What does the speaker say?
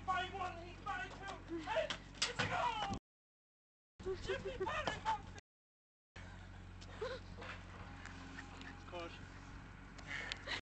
by one, he's by two, and it's a goal! Jimmy Patterson!